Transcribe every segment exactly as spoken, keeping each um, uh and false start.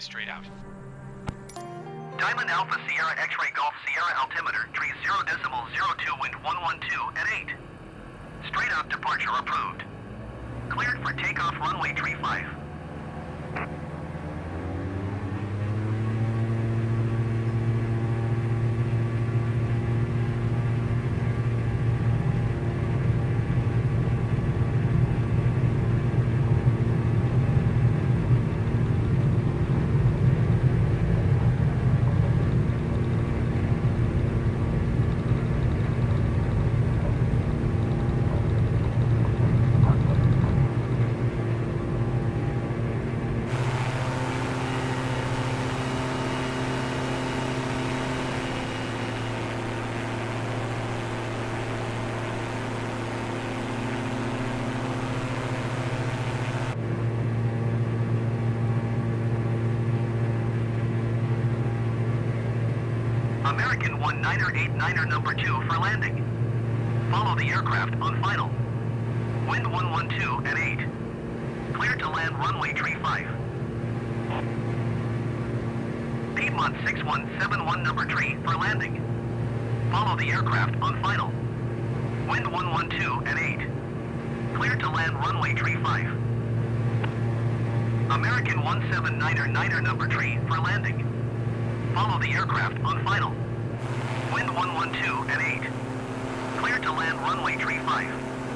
straight out. Diamond Alpha Sierra X-Ray Golf Sierra altimeter, tree zero decimal zero two, wind one one two at eight. Straight out departure approved. Cleared for takeoff runway tree five. American one niner eight niner number two for landing. Follow the aircraft on final. Wind one one two at eight. Clear to land runway tree five. Piedmont six one seven one number three for landing. Follow the aircraft on final. Wind one one two at eight. Clear to land runway tree five. American one seven niner niner number three for landing. Follow the aircraft on final. Wind one one two at eight. Clear to land runway tree five.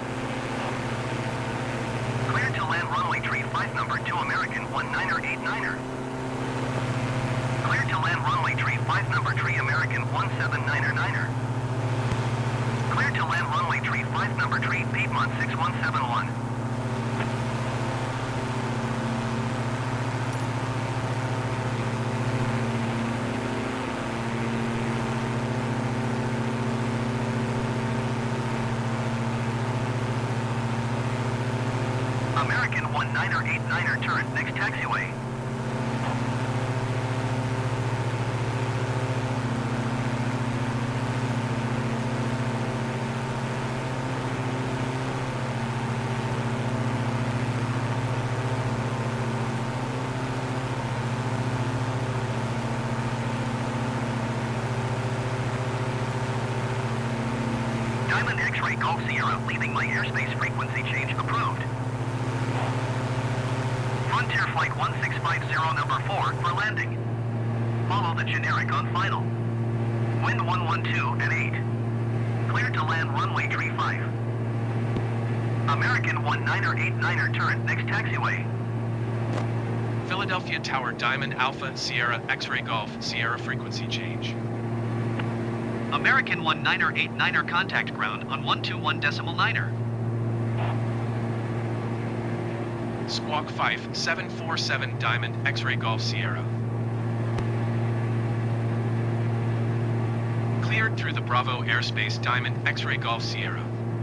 Clear to land runway tree five number two American one niner eight niner. Clear to land runway tree five number three American one seven niner niner. Clear to land runway tree five number three Piedmont six one seven one. American one niner eight niner turret, next taxiway. Diamond X-Ray Golf Sierra, leaving my airspace frequency change approved. Frontier Flight one six five zero number four for landing. Follow the generic on final. Wind one one two at eight. Clear to land runway tree five. American one niner eight niner turret, next taxiway. Philadelphia Tower Diamond Alpha Sierra X-Ray Golf Sierra frequency change. American one niner eight niner contact ground on one two one decimal niner. Squawk five seven four seven Diamond X-Ray Golf Sierra. Cleared through the Bravo airspace Diamond X-Ray Golf Sierra.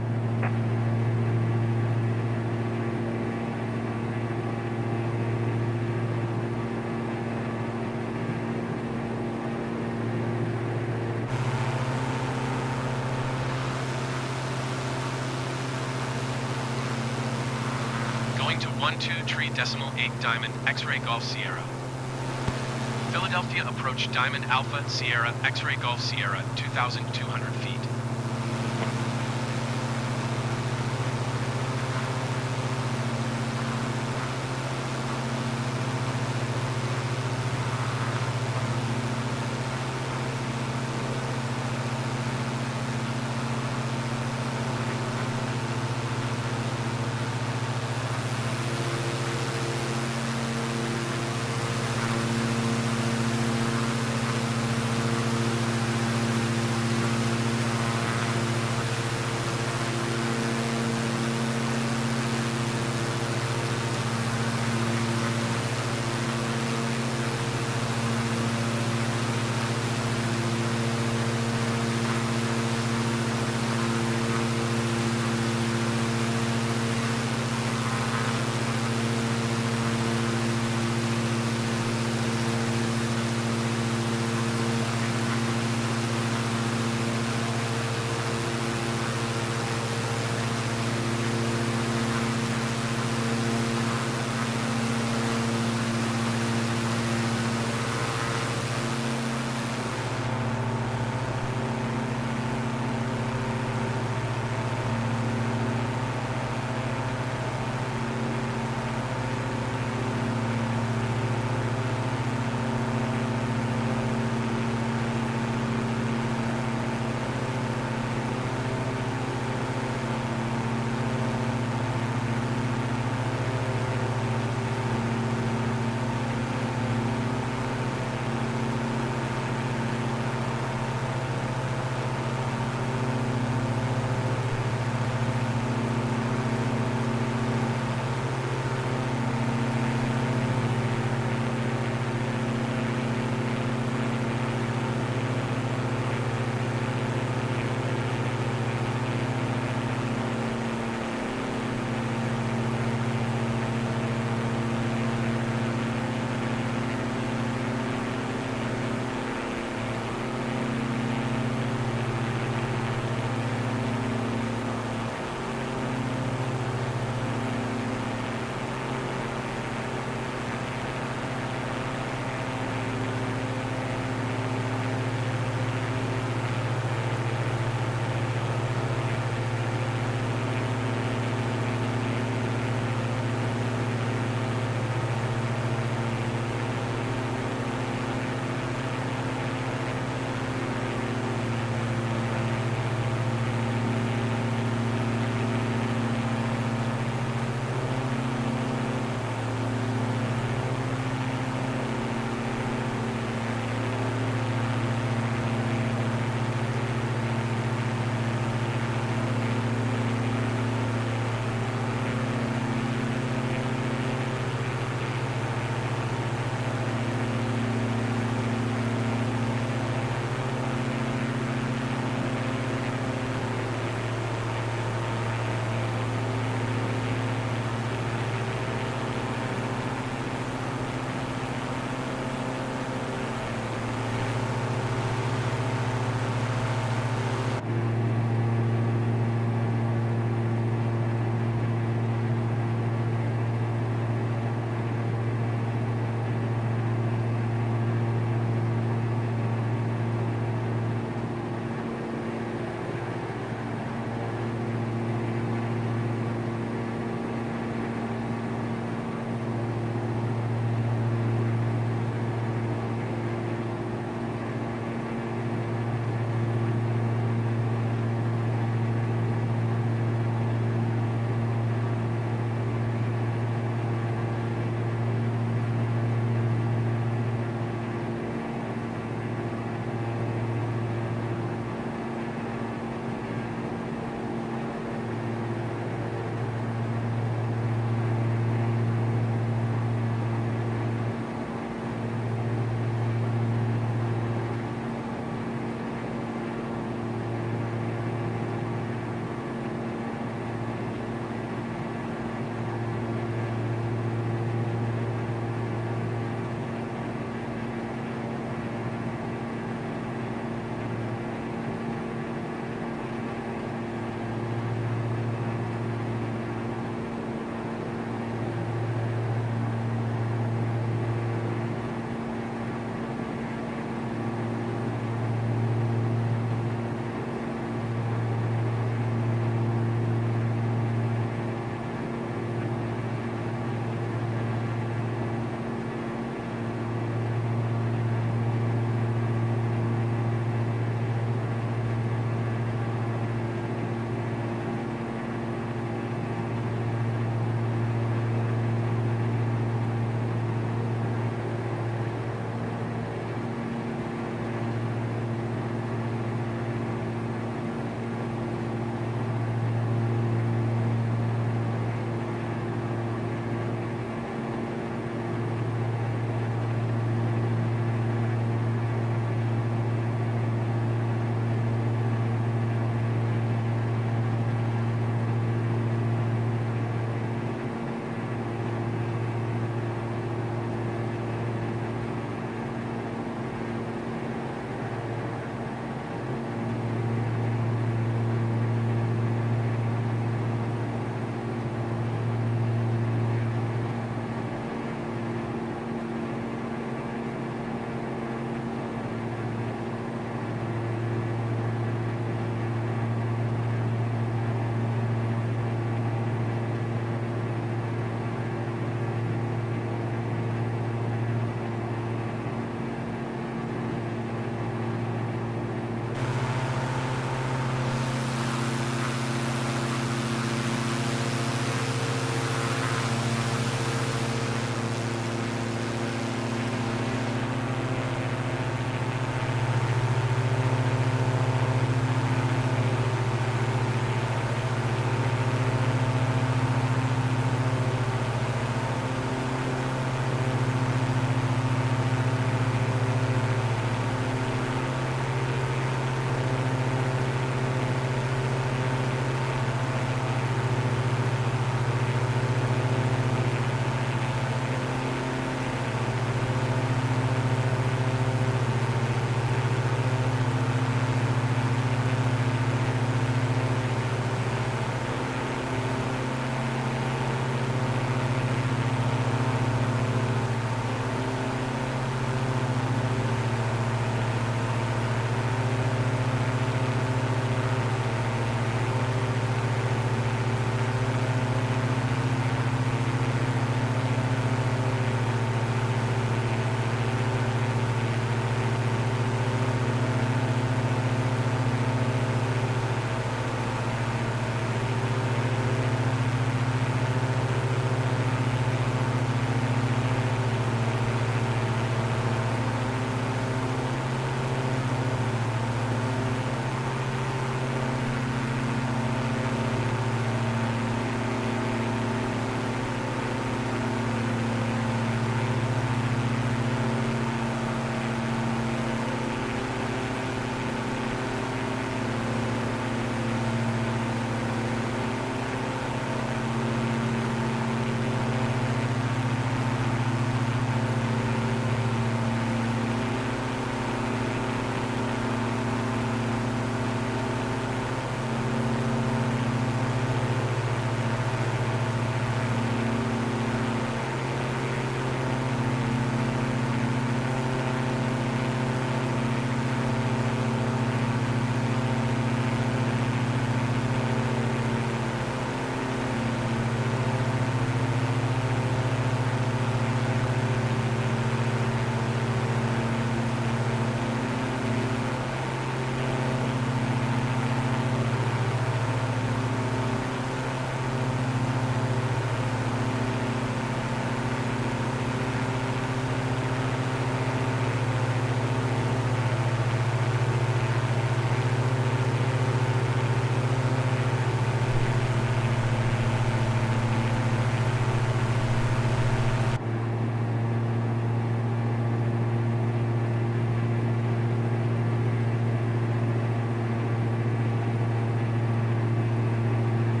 Going to one two three decimal eight Diamond X-Ray Golf Sierra. Philadelphia approach Diamond Alpha Sierra X-Ray Golf Sierra two thousand two hundred feet.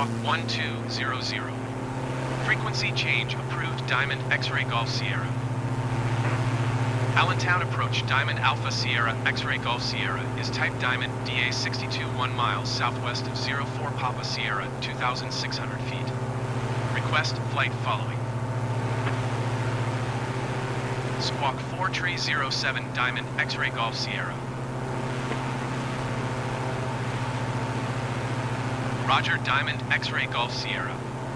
Squawk one two zero zero. Frequency change approved Diamond X-Ray Golf Sierra. Allentown approach Diamond Alpha Sierra X-Ray Golf Sierra is type Diamond D A sixty-two one miles southwest of zero four Papa Sierra two thousand six hundred feet. Request flight following. Squawk four three zero seven Diamond X-Ray Golf Sierra. Roger Diamond X-Ray Golf Sierra.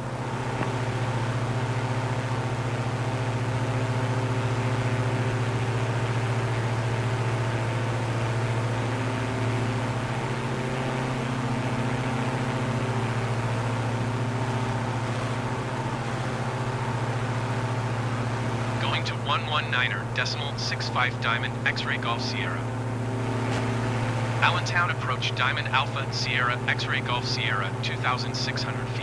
Going to one one niner decimal six five Diamond X-Ray Golf Sierra. Allentown approach Diamond Alpha Sierra X-Ray Golf Sierra two thousand six hundred feet.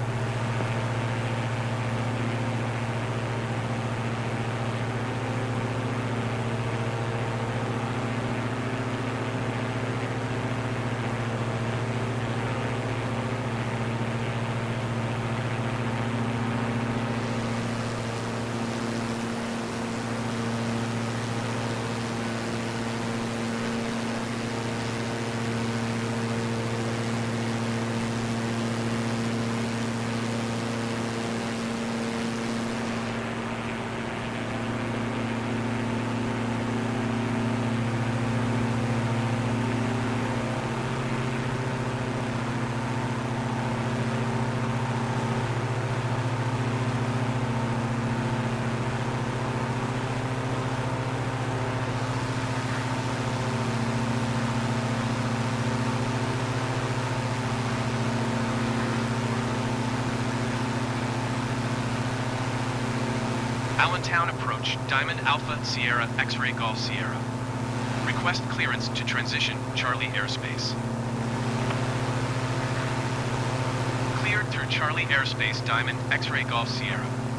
Allentown approach Diamond Alpha Sierra X-Ray Golf Sierra. Request clearance to transition Charlie airspace. Cleared through Charlie airspace Diamond X-Ray Golf Sierra.